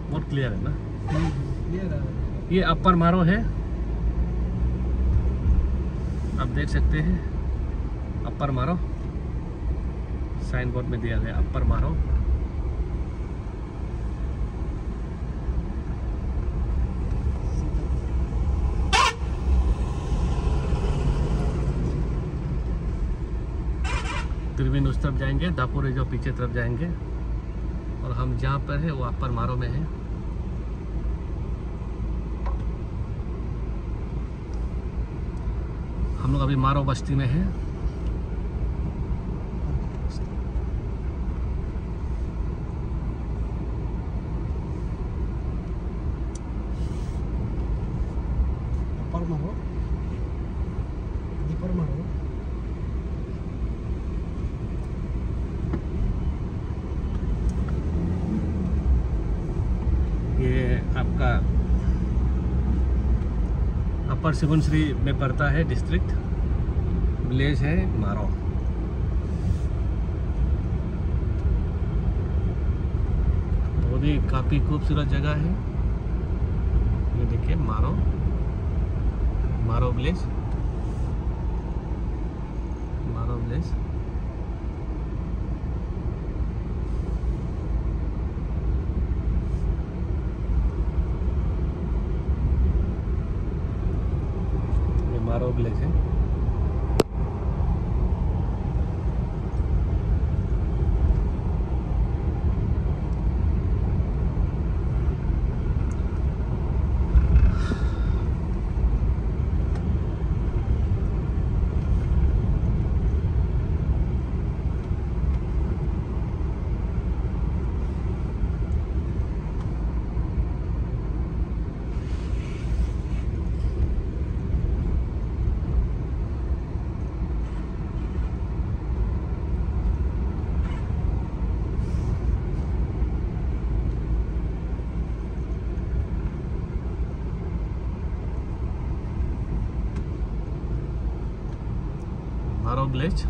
बहुत क्लियर है ना। क्लियर है। ये अपर मारो है, आप देख सकते हैं अपर मारो, साइन बोर्ड में दिया गया अपर मारो। त्रिवेणी उस तरफ जाएंगे, दापुर जो पीछे तरफ जाएंगे, और हम जहाँ पर है वो अपर मारो में है। हम लोग अभी मारो बस्ती में है। अपर मारो, दीपर मारो। ये आपका अपर सुबनसिरी में पड़ता है डिस्ट्रिक्ट, विलेज है मारो। वो भी काफ़ी खूबसूरत जगह है। ये देखिए मारो, मारो विलेज, मारो विलेज। ये मारो विलेज है। मारो विलेज।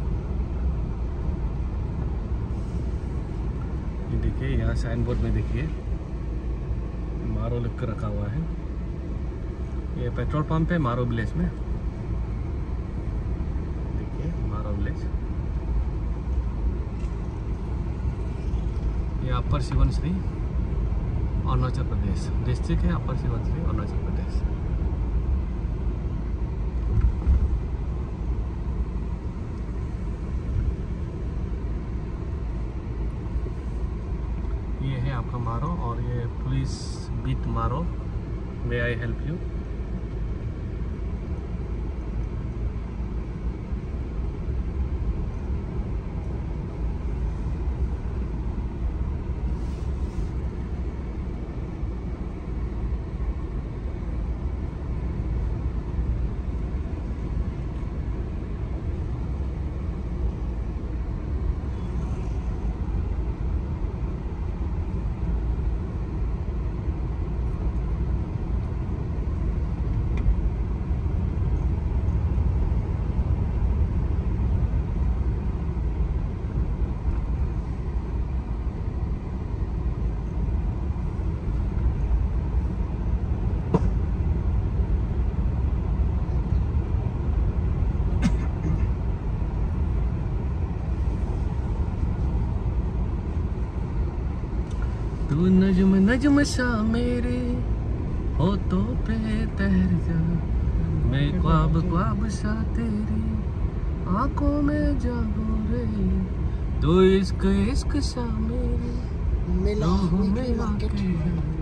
ये देखिए यहाँ साइन बोर्ड में देखिए मारो लिख कर रखा हुआ है। ये पेट्रोल पंप है मारो विलेज में, देखिए मारो विलेज। ये अपर सुबनसिरी अरुणाचल प्रदेश डिस्ट्रिक्ट है, अपर सुबनसिरी अरुणाचल प्रदेश। ये है आपका मारो, और ये police beat Maro. May I help you. तू नज्म नज्म सा मेरे होठों पे तैर जा, मैं ख्वाब ख्वाब सा तेरी आंखों में जागो रे। तू इश्क इश्क सा मेरे मिला रूह में आके आके